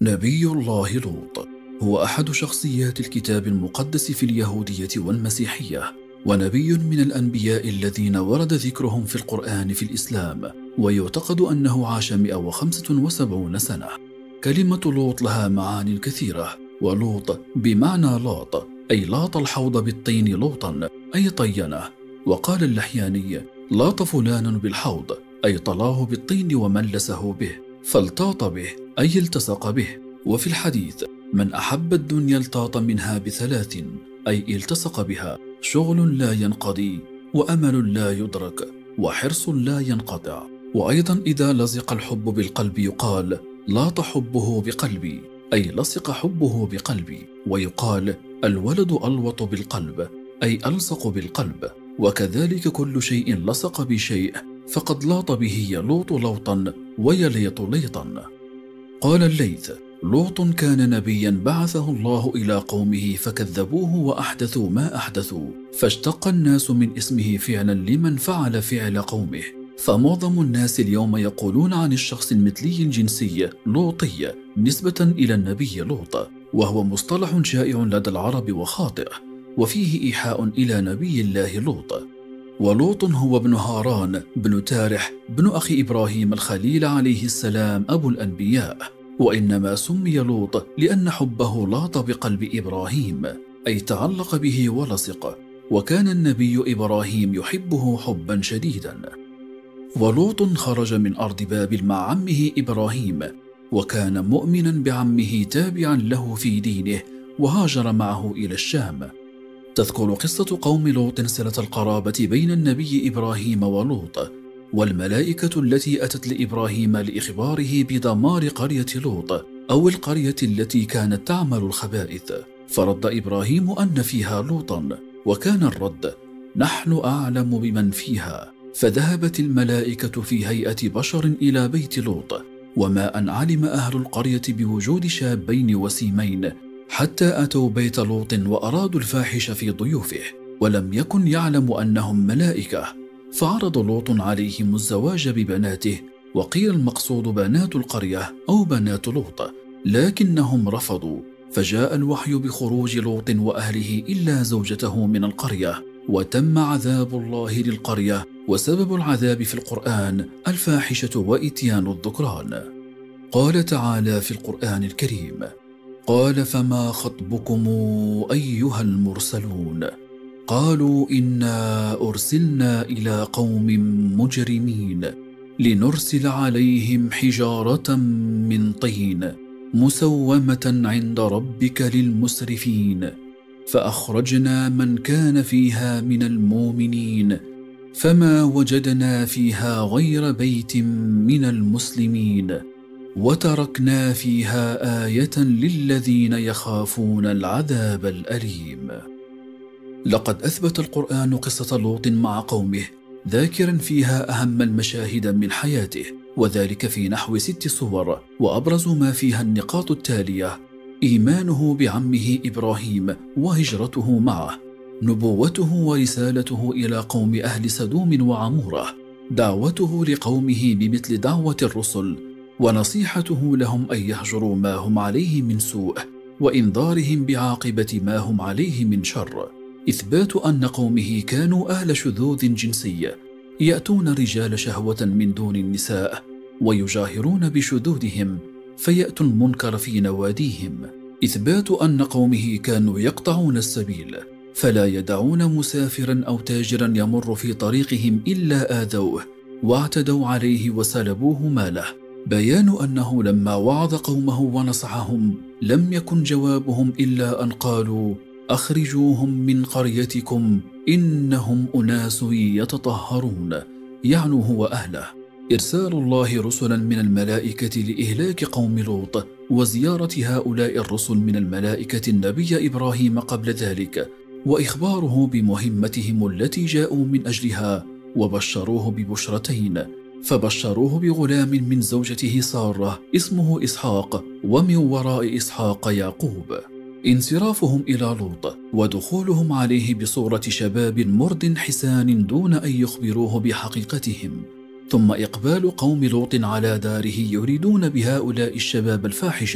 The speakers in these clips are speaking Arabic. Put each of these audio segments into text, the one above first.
نبي الله لوط هو أحد شخصيات الكتاب المقدس في اليهودية والمسيحية، ونبي من الأنبياء الذين ورد ذكرهم في القرآن في الإسلام، ويعتقد أنه عاش 175 سنة. كلمة لوط لها معان كثيرة، ولوط بمعنى لاط، أي لاط الحوض بالطين لوطا، أي طينه. وقال اللحياني: لاط فلان بالحوض، أي طلاه بالطين وملسه به، فالتاط به أي التصق به. وفي الحديث: من أحب الدنيا التاط منها بثلاث، أي التصق بها: شغل لا ينقضي، وأمل لا يدرك، وحرص لا ينقطع. وأيضا إذا لصق الحب بالقلب يقال: لاط حبه بقلبي، أي لصق حبه بقلبي. ويقال: الولد ألوط بالقلب، أي ألصق بالقلب. وكذلك كل شيء لصق بشيء فقد لاط به يلوط لوطا ويليط ليطا. قال الليث: لوط كان نبيا بعثه الله إلى قومه فكذبوه وأحدثوا ما أحدثوا، فاشتق الناس من اسمه فعلا لمن فعل فعل قومه. فمعظم الناس اليوم يقولون عن الشخص المثلي الجنسي لوطي نسبة إلى النبي لوط، وهو مصطلح شائع لدى العرب وخاطئ، وفيه إيحاء إلى نبي الله لوط. ولوط هو ابن هاران بن تارح بن أخي إبراهيم الخليل عليه السلام أبو الأنبياء، وإنما سمي لوط لأن حبه لاط بقلب إبراهيم، أي تعلق به ولصق، وكان النبي إبراهيم يحبه حبا شديدا. ولوط خرج من أرض بابل مع عمه إبراهيم، وكان مؤمنا بعمه تابعا له في دينه، وهاجر معه إلى الشام. تذكر قصة قوم لوط صلة القرابة بين النبي إبراهيم ولوط، والملائكة التي أتت لإبراهيم لإخباره بدمار قرية لوط، أو القرية التي كانت تعمل الخبائث، فرد إبراهيم أن فيها لوطا، وكان الرد: نحن أعلم بمن فيها. فذهبت الملائكة في هيئة بشر إلى بيت لوط، وما أن علم أهل القرية بوجود شابين وسيمين حتى أتوا بيت لوط وأرادوا الفاحش في ضيوفه، ولم يكن يعلم أنهم ملائكة، فعرض لوط عليهم الزواج ببناته، وقيل المقصود بنات القرية أو بنات لوط، لكنهم رفضوا، فجاء الوحي بخروج لوط وأهله إلا زوجته من القرية، وتم عذاب الله للقرية. وسبب العذاب في القرآن الفاحشة وإتيان الذكران. قال تعالى في القرآن الكريم: قال فما خطبكم أيها المرسلون؟ قالوا إنا أرسلنا إلى قوم مجرمين لنرسل عليهم حجارة من طين مسومة عند ربك للمسرفين، فأخرجنا من كان فيها من المؤمنين فما وجدنا فيها غير بيت من المسلمين، وتركنا فيها آية للذين يخافون العذاب الأليم. لقد أثبت القرآن قصة لوط مع قومه، ذاكرا فيها أهم المشاهد من حياته، وذلك في نحو 6 صور، وأبرز ما فيها النقاط التالية: إيمانه بعمه إبراهيم وهجرته معه، نبوته ورسالته إلى قوم أهل سدوم وعمورة، دعوته لقومه بمثل دعوة الرسل، ونصيحته لهم أن يهجروا ما هم عليه من سوء، وإنذارهم بعاقبة ما هم عليه من شر. إثبات أن قومه كانوا أهل شذوذ جنسي، يأتون الرجال شهوة من دون النساء، ويجاهرون بشذوذهم، فيأتوا المنكر في نواديهم. إثبات أن قومه كانوا يقطعون السبيل، فلا يدعون مسافرا أو تاجرا يمر في طريقهم إلا آذوه واعتدوا عليه وسلبوه ماله. بيان أنه لما وعظ قومه ونصحهم لم يكن جوابهم إلا أن قالوا: أخرجوهم من قريتكم إنهم أناس يتطهرون، يعني هو أهله. إرسال الله رسلا من الملائكة لإهلاك قوم لوط، وزيارة هؤلاء الرسل من الملائكة النبي إبراهيم قبل ذلك، وإخباره بمهمتهم التي جاءوا من أجلها، وبشروه ببشرتين، فبشروه بغلام من زوجته سارة اسمه إسحاق، ومن وراء إسحاق يعقوب. انصرافهم إلى لوط ودخولهم عليه بصورة شباب مرد حسان دون أن يخبروه بحقيقتهم، ثم إقبال قوم لوط على داره يريدون بهؤلاء الشباب الفاحشة،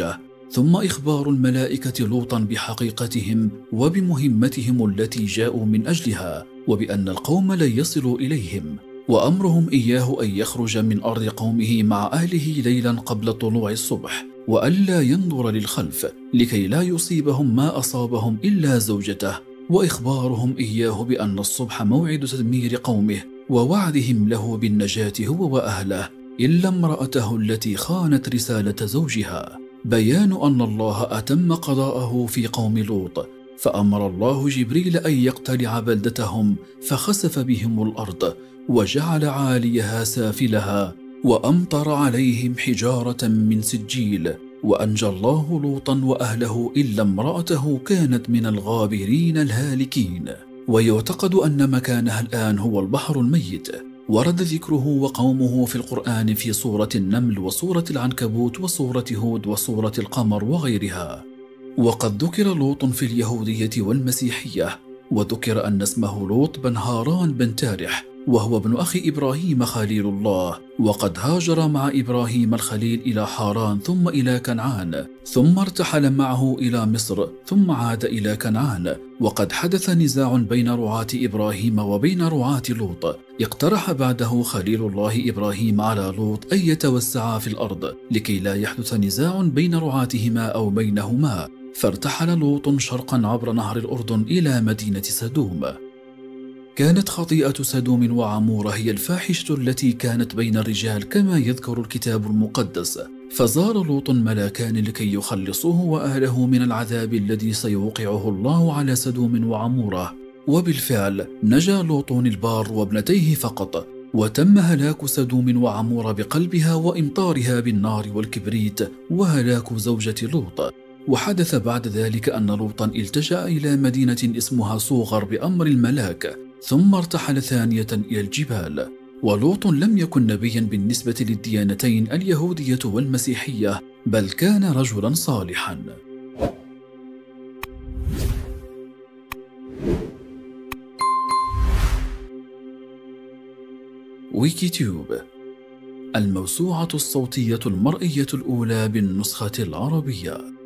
ثم إخبار الملائكة لوطا بحقيقتهم وبمهمتهم التي جاءوا من أجلها، وبأن القوم لن يصلوا إليهم، وأمرهم إياه أن يخرج من أرض قومه مع أهله ليلا قبل طلوع الصبح، وألا ينظر للخلف لكي لا يصيبهم ما أصابهم إلا زوجته، وإخبارهم إياه بأن الصبح موعد تدمير قومه ووعدهم له بالنجاة هو وأهله إلا امرأته التي خانت رسالة زوجها. بيان أن الله أتم قضاءه في قوم لوط، فأمر الله جبريل أن يقتلع بلدتهم فخسف بهم الأرض وجعل عاليها سافلها وأمطر عليهم حجارة من سجيل، وأنجى الله لوطا وأهله إلا امرأته كانت من الغابرين الهالكين. ويعتقد أن مكانها الآن هو البحر الميت. ورد ذكره وقومه في القرآن في سورة النمل وسورة العنكبوت وسورة هود وسورة القمر وغيرها. وقد ذكر لوط في اليهودية والمسيحية، وذكر أن اسمه لوط بن هاران بن تارح، وهو ابن أخي إبراهيم خليل الله، وقد هاجر مع إبراهيم الخليل إلى حاران ثم إلى كنعان، ثم ارتحل معه إلى مصر ثم عاد إلى كنعان. وقد حدث نزاع بين رعاة إبراهيم وبين رعاة لوط، اقترح بعده خليل الله إبراهيم على لوط أن يتوسعا في الأرض لكي لا يحدث نزاع بين رعاتهما أو بينهما، فارتحل لوط شرقا عبر نهر الأردن إلى مدينة سدوم. كانت خطيئة سدوم وعمورة هي الفاحشة التي كانت بين الرجال كما يذكر الكتاب المقدس، فزار لوط ملاكان لكي يخلصوه وأهله من العذاب الذي سيوقعه الله على سدوم وعمورة، وبالفعل نجا لوط البار وابنتيه فقط، وتم هلاك سدوم وعمورة بقلبها وإمطارها بالنار والكبريت وهلاك زوجة لوط. وحدث بعد ذلك أن لوطا التجأ إلى مدينة اسمها صوغر بأمر الملاك، ثم ارتحل ثانية إلى الجبال. ولوط لم يكن نبيا بالنسبة للديانتين اليهودية والمسيحية، بل كان رجلا صالحا. ويكيتيوب، الموسوعة الصوتية المرئية الأولى بالنسخة العربية.